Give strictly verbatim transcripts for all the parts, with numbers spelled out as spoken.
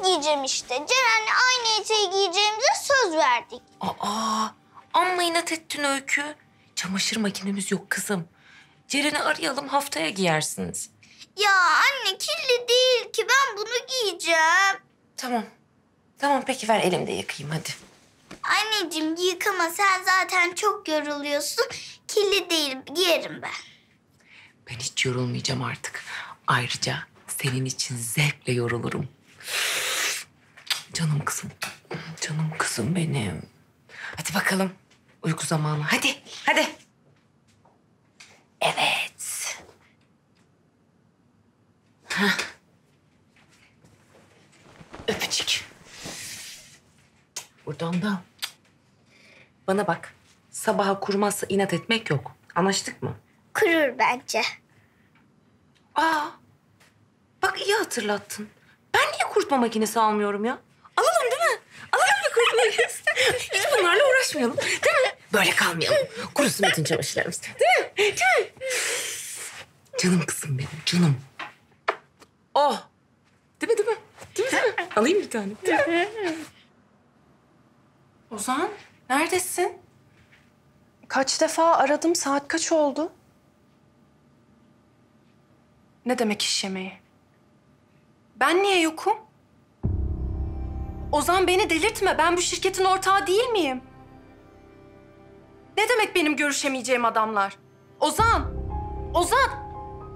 giyeceğim işte. Ceren'le aynı eteği giyeceğimize söz verdik. Aa, amma inat ettin Öykü. Çamaşır makinemiz yok kızım. Ceren'i arayalım, haftaya giyersiniz. Ya anne, kirli değil ki. Ben bunu giyeceğim. Tamam. Tamam peki, ver elimde yıkayayım hadi. Anneciğim yıkama. Sen zaten çok yoruluyorsun. Kirli değil. Giyerim ben. Ben hiç yorulmayacağım artık. Ayrıca senin için zevkle yorulurum. Canım kızım. Canım kızım benim. Hadi bakalım. Uyku zamanı. Hadi, hadi. Evet. Hah. Öpücük. Buradan da. Bana bak. Sabaha kurmazsa inat etmek yok. Anlaştık mı? Kurur bence. Aa. Bak iyi hatırlattın. Ben niye kurutma makinesi almıyorum ya? Alalım değil mi? Alalım bir kurutma makinesi. Hiç bunlarla uğraşmayalım. Değil mi? Böyle kalmayalım. Kurusun bütün çamaşırlarımız. Değil mi? Değil mi? Canım kızım benim, canım. Oh. Değil mi, değil mi? Değil mi, değil mi? Alayım bir tane. Ozan, neredesin? Kaç defa aradım, saat kaç oldu? Ne demek iş yemeği? Ben niye yokum? Ozan beni delirtme, ben bu şirketin ortağı değil miyim? Ne demek benim görüşemeyeceğim adamlar? Ozan! Ozan!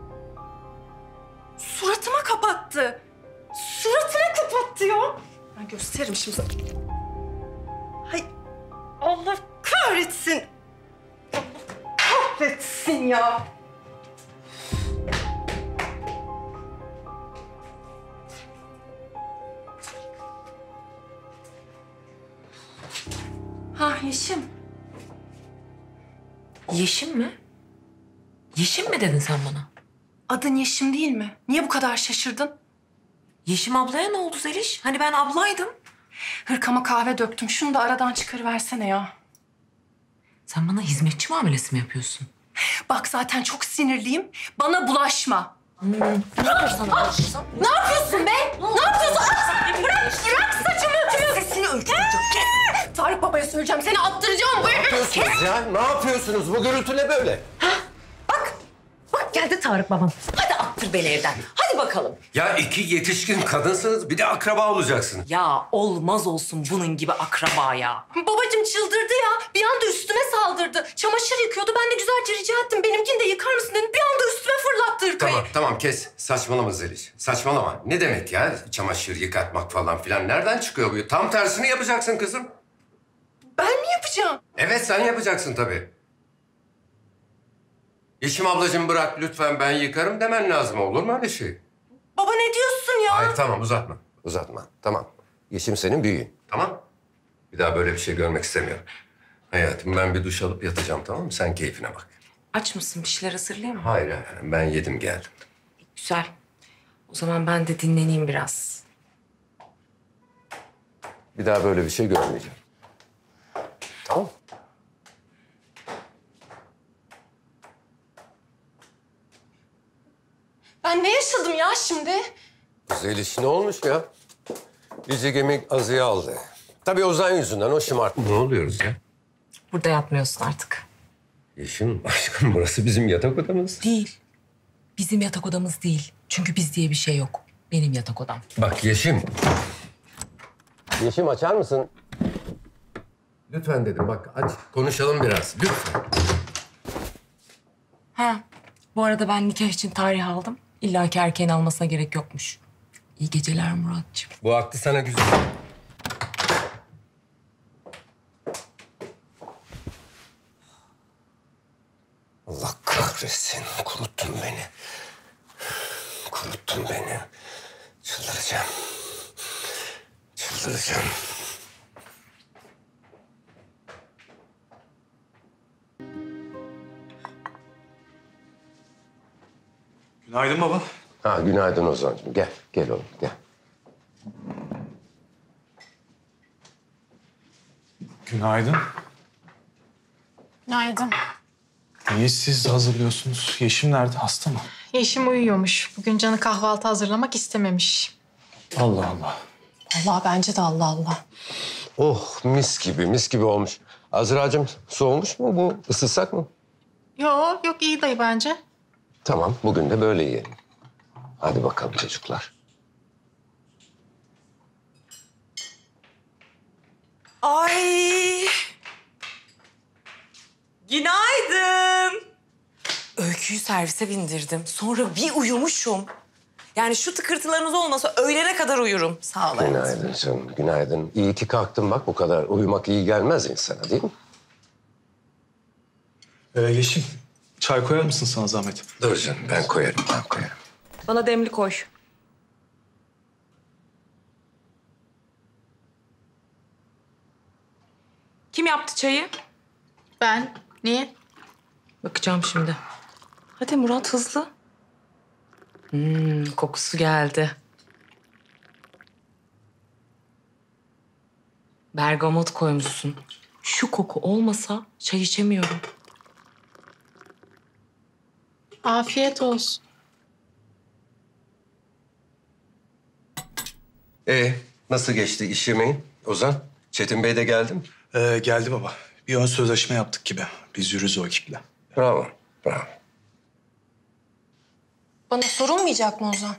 Suratıma kapattı. Suratıma kapattı ya. Ben gösteririm şimdi sana. Hay Allah kahretsin. Allah kahretsin ya. Ha Yeşim. Yeşim mi? Yeşim mi dedin sen bana? Adın Yeşim değil mi? Niye bu kadar şaşırdın? Yeşim ablaya ne oldu Zeliş? Hani ben ablaydım. Hırkama kahve döktüm. Şunu da aradan çıkarıversene ya. Sen bana hizmetçi muamelesi mi yapıyorsun? Bak zaten çok sinirliyim. Bana bulaşma. Hmm. Ne yapıyorsun bulaşırsam? Ne yapıyorsun be? Ne yapıyorsun? Ah! Bırak, bırak saçımı öpüyorsun. Sesini öldüreceğim. Kes! Tarık babaya söyleyeceğim. Seni attıracağım. Ne yapıyorsunuz ya? Ne yapıyorsunuz? Bu gürültü ne böyle? Bak, bak geldi Tarık babam. Hadi attır beni evden. Hadi bakalım. Ya iki yetişkin kadınsınız, bir de akraba olacaksınız. Ya olmaz olsun bunun gibi akraba ya. Babacığım çıldırdı ya. Bir anda üstüme saldırdı. Çamaşır yıkıyordu. Ben de güzelce rica ettim. Benimkini de yıkar mısın dedim. Bir anda üstüme fırlattı hırkayı. Tamam, tamam kes. Saçmalama Zeliş. Saçmalama. Ne demek ya? Çamaşır yıkatmak falan filan. Nereden çıkıyor bu? Tam tersini yapacaksın kızım. Ben mi yapacağım? Evet, sen yapacaksın tabii. Yeşim ablacığım bırak lütfen, ben yıkarım demen lazım. Olur mu öyle şey? Baba ne diyorsun ya? Hayır, tamam uzatma. Uzatma, tamam. Yeşim senin büyüğün, tamam? Bir daha böyle bir şey görmek istemiyorum. Hayatım, ben bir duş alıp yatacağım, tamam mı? Sen keyfine bak. Aç mısın? Bir şeyler hazırlayayım mı? Hayır, hayır, ben yedim geldim. Güzel. O zaman ben de dinleneyim biraz. Bir daha böyle bir şey görmeyeceğim. Tamam. Ben ne yaşadım ya şimdi? Zeliş ne olmuş ya? Bizi gemi azıya aldı. Tabii Ozan yüzünden, o şımarttı. Ne oluyoruz ya? Burada yatmıyorsun artık. Yeşim aşkım, burası bizim yatak odamız. Değil. Bizim yatak odamız değil. Çünkü biz diye bir şey yok. Benim yatak odam. Bak Yeşim. Yeşim açar mısın? Lütfen dedim, bak aç konuşalım biraz, lütfen. Ha, bu arada ben nikah için tarih aldım. İlla ki erkeğin almasına gerek yokmuş. İyi geceler Muratcığım. Bu aklı sana güzel. Allah kahretsin, kuruttun beni. Kuruttun beni. Çıldıracağım. Çıldıracağım. Günaydın baba. Ha, günaydın Ozan'cığım. Gel, gel oğlum, gel. Günaydın. Günaydın. Niye siz hazırlıyorsunuz? Yeşim nerede? Hasta mı? Yeşim uyuyormuş. Bugün canı kahvaltı hazırlamak istememiş. Allah Allah. Allah bence de Allah Allah. Oh mis gibi mis gibi olmuş. Azra'cığım soğumuş mu bu? Isıtsak mı? Yok yok iyi dayı bence. Tamam bugün de böyle yiyelim. Hadi bakalım çocuklar. Ay. Günaydın. Öyküyü servise bindirdim. Sonra bir uyumuşum. Yani şu tıkırtılarınız olmasa öğlene kadar uyurum. Sağ ol hayatım. Günaydın canım, günaydın. İyi ki kalktın bak, bu kadar uyumak iyi gelmez insana değil mi? Ee, Yeşim, çay koyar mısın sana zahmet? Dur canım, ben koyarım, ben koyarım. Bana demli koy. Kim yaptı çayı? Ben. Niye? Bakacağım şimdi. Hadi Murat hızlı. Hmm, kokusu geldi. Bergamot koymuşsun. Şu koku olmasa çay içemiyorum. Afiyet olsun. Ee, nasıl geçti iş yemeğin Ozan? Çetin Bey de geldi mi? Ee, geldi baba. Bir ön sözleşme yaptık gibi. Biz yürüz o ekiple. Bravo, bravo. Bana sorulmayacak mı Ozan?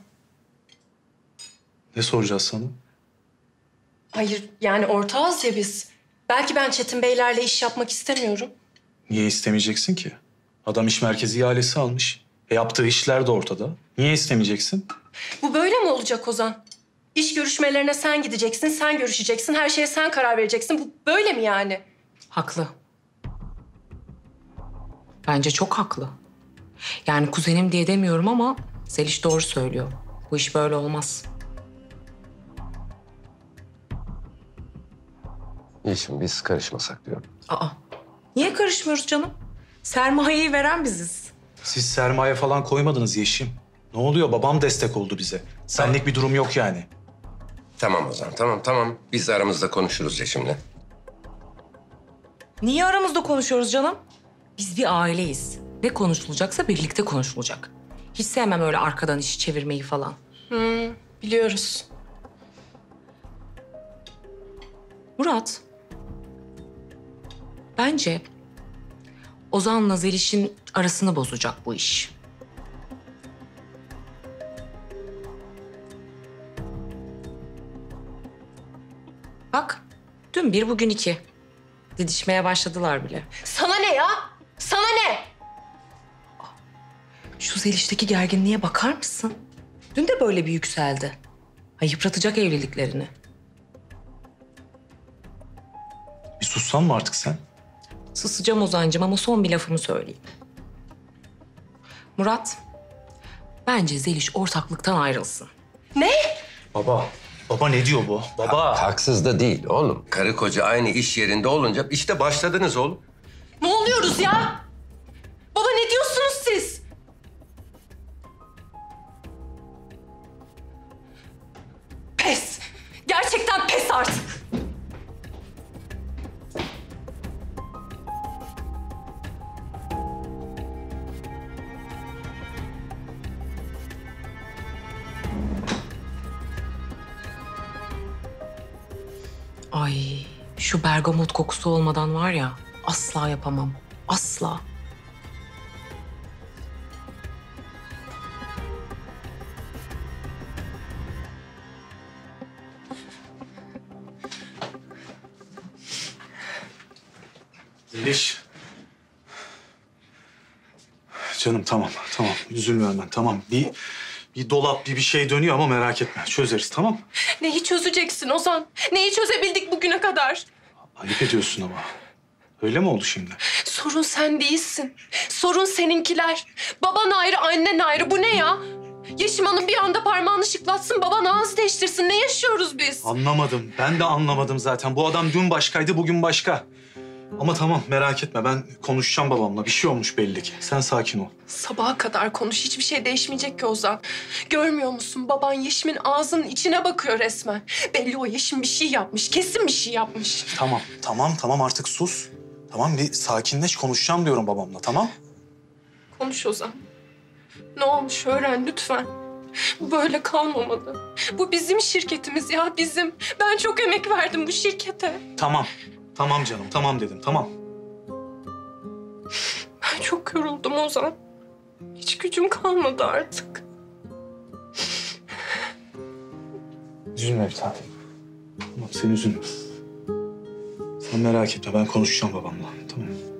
Ne soracağız sana? Hayır yani ortağız ya biz. Belki ben Çetin Beylerle iş yapmak istemiyorum. Niye istemeyeceksin ki? Adam iş merkezi ihalesi almış. E, yaptığı işler de ortada. Niye istemeyeceksin? Bu böyle mi olacak Ozan? İş görüşmelerine sen gideceksin, sen görüşeceksin, her şeye sen karar vereceksin. Bu böyle mi yani? Haklı. Bence çok haklı. Yani kuzenim diye demiyorum ama Zeliş doğru söylüyor. Bu iş böyle olmaz. İyi şimdi biz karışmasak diyorum. Aa, niye karışmıyoruz canım? Sermayeyi veren biziz. Siz sermaye falan koymadınız Yeşim. Ne oluyor? Babam destek oldu bize. Senlik bir durum yok yani. Tamam Ozan, tamam tamam. Biz de aramızda konuşuruz ya şimdi. Niye aramızda konuşuyoruz canım? Biz bir aileyiz. Ne konuşulacaksa birlikte konuşulacak. Hiç sevmem öyle arkadan işi çevirmeyi falan. Hmm, biliyoruz. Murat, bence Ozan'la Zeliş'in arasını bozacak bu iş. Bak, dün bir, bugün iki. Didişmeye başladılar bile. Sana ne ya? Sana ne? Şu Zeliş'teki gerginliğe bakar mısın? Dün de böyle bir yükseldi. Ha, yıpratacak evliliklerini. Bir sussan mı artık sen? Susacağım Ozan'cığım ama son bir lafımı söyleyeyim. Murat, bence Zeliş ortaklıktan ayrılsın. Ne? Baba. Baba ne diyor bu? Baba. Haksız da değil oğlum. Karı koca aynı iş yerinde olunca işte başladınız oğlum. Ne oluyoruz ya? Baba ne diyorsunuz siz? Pes. Gerçekten pes artık. Ay, şu bergamot kokusu olmadan var ya, asla yapamam. Asla. Zeliş. Canım tamam, tamam. Üzülme hemen, tamam. Bir, bir dolap, bir bir şey dönüyor ama merak etme. Çözeriz, tamam? Neyi çözeceksin Ozan? Neyi çözebildik bugüne kadar? Ayıp ediyorsun ama. Öyle mi oldu şimdi? Sorun sen değilsin. Sorun seninkiler. Baban ayrı, annen ayrı. Bu ne ya? Yeşim Hanım bir anda parmağını şıklatsın, baban ağız değiştirsin. Ne yaşıyoruz biz? Anlamadım. Ben de anlamadım zaten. Bu adam dün başkaydı, bugün başka. Ama tamam, merak etme. Ben konuşacağım babamla. Bir şey olmuş belli ki. Sen sakin ol. Sabaha kadar konuş. Hiçbir şey değişmeyecek ki Ozan. Görmüyor musun? Baban Yeşim'in ağzının içine bakıyor resmen. Belli o Yeşim bir şey yapmış. Kesin bir şey yapmış. Tamam, tamam, tamam. Artık sus. Tamam, bir sakinleş. Konuşacağım diyorum babamla, tamam? Konuş Ozan. Ne olmuş öğren lütfen. Bu böyle kalmamalı. Bu bizim şirketimiz ya, bizim. Ben çok emek verdim bu şirkete. Tamam. Tamam canım, tamam dedim, tamam. Ben çok yoruldum Ozan. Hiç gücüm kalmadı artık. Üzülme bir tanem. Tamam, sen üzülme. Sen merak etme, ben konuşacağım babamla, tamam mı?